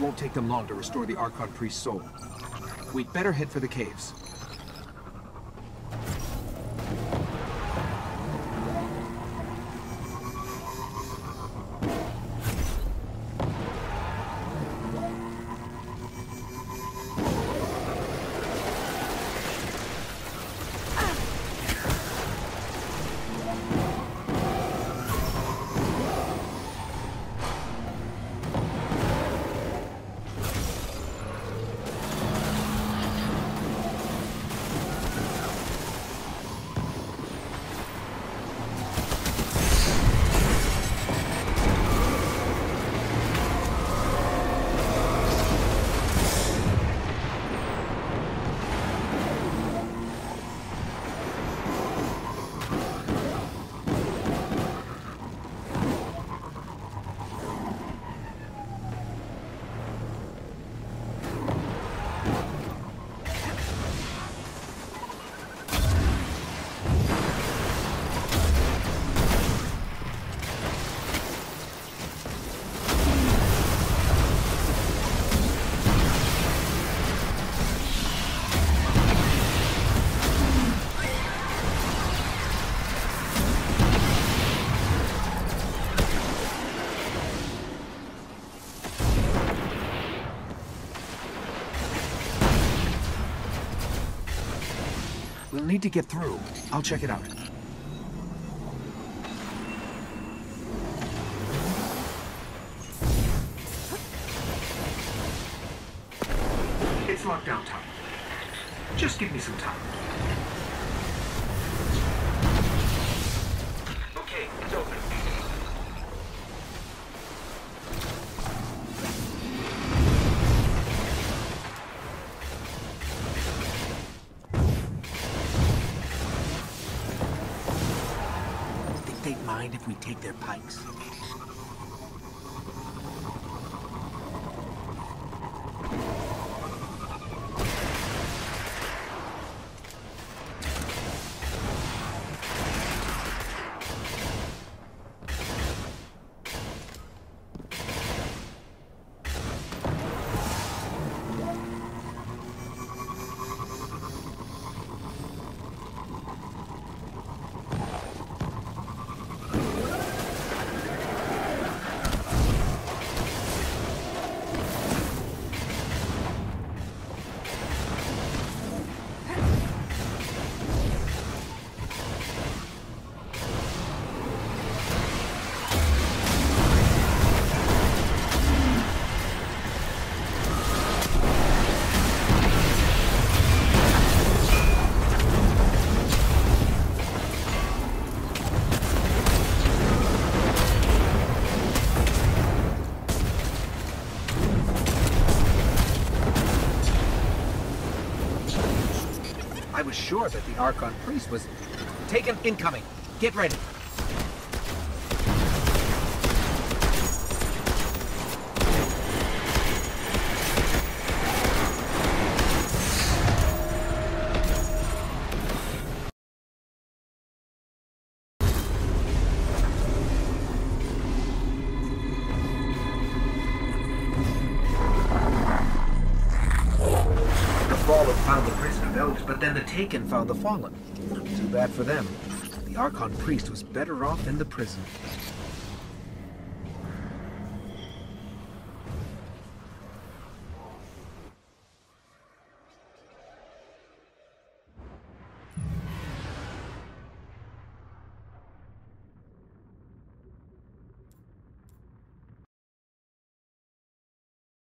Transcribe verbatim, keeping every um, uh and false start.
won't take them long to restore the Archon Priest's soul. We'd better head for the caves. We'll need to get through. I'll check it out. It's lockdown time. Just give me some time. Okay, it's open. They'd mind if we take their pikes. I was sure that the Archon Priest was taken incoming. Get ready. Fallen found the prison of elves, but then the Taken found the Fallen. Too bad for them. The Archon Priest was better off in the prison.